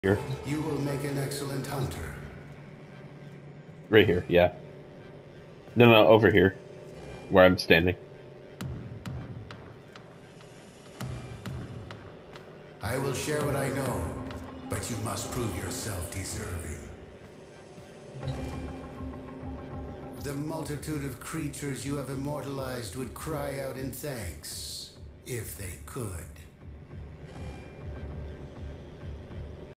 Here. You will make an excellent hunter. Right here, yeah. No, no, over here, where I'm standing. I will share what I know, but you must prove yourself deserving. The multitude of creatures you have immortalized would cry out in thanks, if they could.